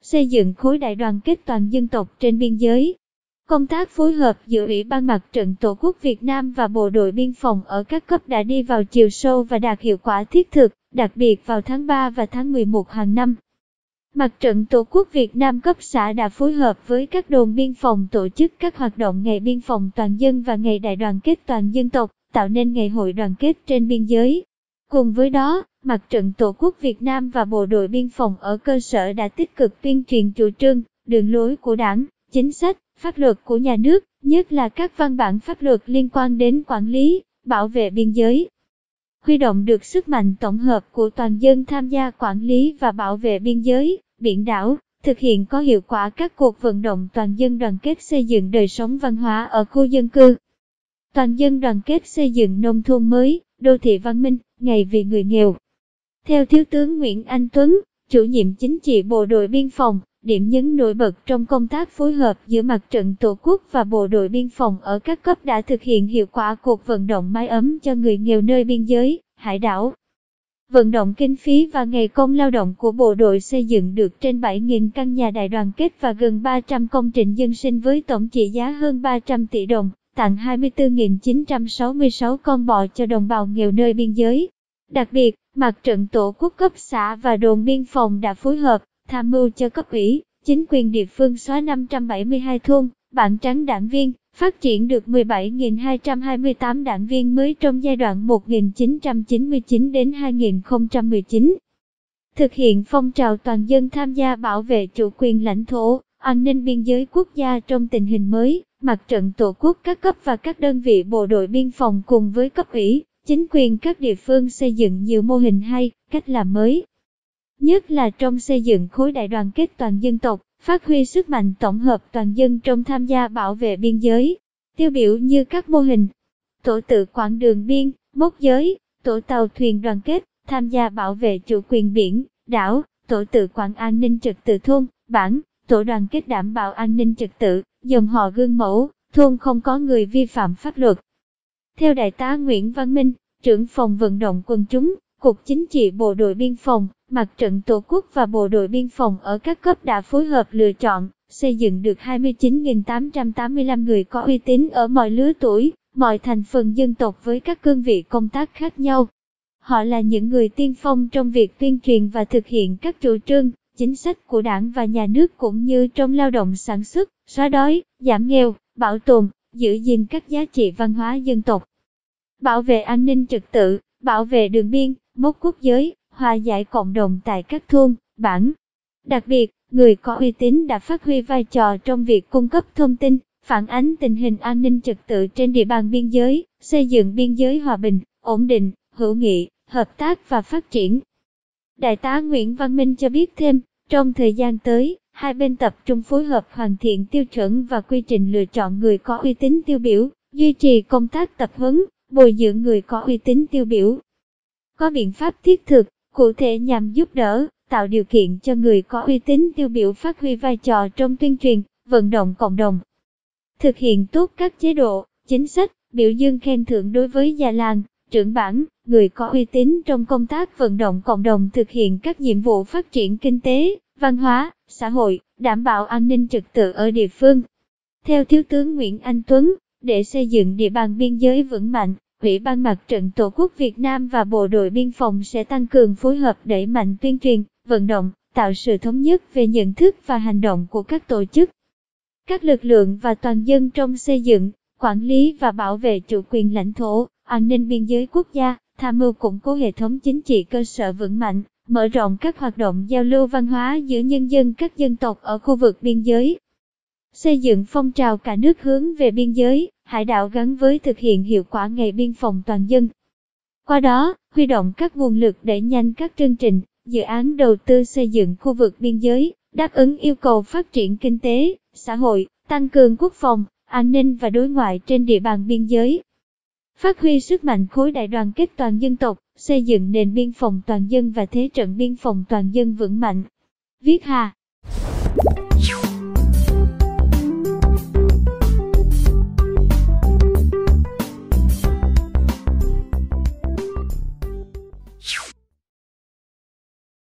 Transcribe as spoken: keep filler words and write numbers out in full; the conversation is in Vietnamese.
xây dựng khối đại đoàn kết toàn dân tộc trên biên giới. Công tác phối hợp giữa Ủy ban Mặt trận Tổ quốc Việt Nam và Bộ đội Biên phòng ở các cấp đã đi vào chiều sâu và đạt hiệu quả thiết thực, đặc biệt vào tháng ba và tháng mười một hàng năm. Mặt trận Tổ quốc Việt Nam cấp xã đã phối hợp với các đồn biên phòng tổ chức các hoạt động Ngày Biên phòng Toàn dân và Ngày Đại đoàn kết toàn dân tộc, tạo nên Ngày hội đoàn kết trên biên giới. Cùng với đó, Mặt trận Tổ quốc Việt Nam và Bộ đội Biên phòng ở cơ sở đã tích cực tuyên truyền chủ trương, đường lối của Đảng, chính sách, pháp luật của nhà nước, nhất là các văn bản pháp luật liên quan đến quản lý, bảo vệ biên giới. Huy động được sức mạnh tổng hợp của toàn dân tham gia quản lý và bảo vệ biên giới, biển đảo, thực hiện có hiệu quả các cuộc vận động toàn dân đoàn kết xây dựng đời sống văn hóa ở khu dân cư. Toàn dân đoàn kết xây dựng nông thôn mới, đô thị văn minh, ngày vì người nghèo. Theo Thiếu tướng Nguyễn Anh Tuấn, chủ nhiệm chính trị Bộ đội Biên phòng, điểm nhấn nổi bật trong công tác phối hợp giữa Mặt trận Tổ quốc và Bộ đội Biên phòng ở các cấp đã thực hiện hiệu quả cuộc vận động mái ấm cho người nghèo nơi biên giới, hải đảo. Vận động kinh phí và ngày công lao động của bộ đội xây dựng được trên bảy nghìn căn nhà đại đoàn kết và gần ba trăm công trình dân sinh với tổng trị giá hơn ba trăm tỷ đồng, tặng hai mươi tư nghìn chín trăm sáu mươi sáu con bò cho đồng bào nghèo nơi biên giới. Đặc biệt, Mặt trận Tổ quốc cấp xã và đồn biên phòng đã phối hợp, tham mưu cho cấp ủy, chính quyền địa phương xóa năm trăm bảy mươi hai thôn, bản trắng đảng viên, phát triển được mười bảy nghìn hai trăm hai mươi tám đảng viên mới trong giai đoạn một nghìn chín trăm chín mươi chín đến hai nghìn không trăm mười chín. Thực hiện phong trào toàn dân tham gia bảo vệ chủ quyền lãnh thổ, an ninh biên giới quốc gia trong tình hình mới, Mặt trận Tổ quốc các cấp và các đơn vị bộ đội biên phòng cùng với cấp ủy, chính quyền các địa phương xây dựng nhiều mô hình hay, cách làm mới. Nhất là trong xây dựng khối đại đoàn kết toàn dân tộc, phát huy sức mạnh tổng hợp toàn dân trong tham gia bảo vệ biên giới. Tiêu biểu như các mô hình, tổ tự quản đường biên, mốc giới, tổ tàu thuyền đoàn kết, tham gia bảo vệ chủ quyền biển, đảo, tổ tự quản an ninh trật tự thôn, bản, tổ đoàn kết đảm bảo an ninh trật tự, dòng họ gương mẫu, thôn không có người vi phạm pháp luật. Theo Đại tá Nguyễn Văn Minh, trưởng phòng vận động quần chúng, Cục Chính trị Bộ đội Biên phòng, Mặt trận Tổ quốc và Bộ đội Biên phòng ở các cấp đã phối hợp lựa chọn, xây dựng được hai mươi chín nghìn tám trăm tám mươi lăm người có uy tín ở mọi lứa tuổi, mọi thành phần dân tộc với các cương vị công tác khác nhau. Họ là những người tiên phong trong việc tuyên truyền và thực hiện các chủ trương, chính sách của Đảng và Nhà nước cũng như trong lao động sản xuất, xóa đói, giảm nghèo, bảo tồn, giữ gìn các giá trị văn hóa dân tộc. Bảo vệ an ninh trật tự, bảo vệ đường biên, mốc quốc giới, hòa giải cộng đồng tại các thôn, bản. Đặc biệt, người có uy tín đã phát huy vai trò trong việc cung cấp thông tin, phản ánh tình hình an ninh trật tự trên địa bàn biên giới, xây dựng biên giới hòa bình, ổn định, hữu nghị, hợp tác và phát triển. Đại tá Nguyễn Văn Minh cho biết thêm, trong thời gian tới, hai bên tập trung phối hợp hoàn thiện tiêu chuẩn và quy trình lựa chọn người có uy tín tiêu biểu, duy trì công tác tập huấn, bồi dưỡng người có uy tín tiêu biểu. Có biện pháp thiết thực, cụ thể nhằm giúp đỡ, tạo điều kiện cho người có uy tín tiêu biểu phát huy vai trò trong tuyên truyền, vận động cộng đồng. Thực hiện tốt các chế độ, chính sách, biểu dương khen thưởng đối với già làng, trưởng bản, người có uy tín trong công tác vận động cộng đồng thực hiện các nhiệm vụ phát triển kinh tế, văn hóa, xã hội, đảm bảo an ninh trật tự ở địa phương. Theo Thiếu tướng Nguyễn Anh Tuấn, để xây dựng địa bàn biên giới vững mạnh, Ủy ban Mặt trận Tổ quốc Việt Nam và Bộ đội Biên phòng sẽ tăng cường phối hợp đẩy mạnh tuyên truyền, vận động, tạo sự thống nhất về nhận thức và hành động của các tổ chức, các lực lượng và toàn dân trong xây dựng, quản lý và bảo vệ chủ quyền lãnh thổ, an ninh biên giới quốc gia, tham mưu củng cố hệ thống chính trị cơ sở vững mạnh, mở rộng các hoạt động giao lưu văn hóa giữa nhân dân các dân tộc ở khu vực biên giới. Xây dựng phong trào cả nước hướng về biên giới, hải đảo gắn với thực hiện hiệu quả Ngày Biên phòng toàn dân. Qua đó, huy động các nguồn lực đẩy nhanh các chương trình, dự án đầu tư xây dựng khu vực biên giới, đáp ứng yêu cầu phát triển kinh tế, xã hội, tăng cường quốc phòng, an ninh và đối ngoại trên địa bàn biên giới. Phát huy sức mạnh khối đại đoàn kết toàn dân tộc, xây dựng nền biên phòng toàn dân và thế trận biên phòng toàn dân vững mạnh. Viết Hà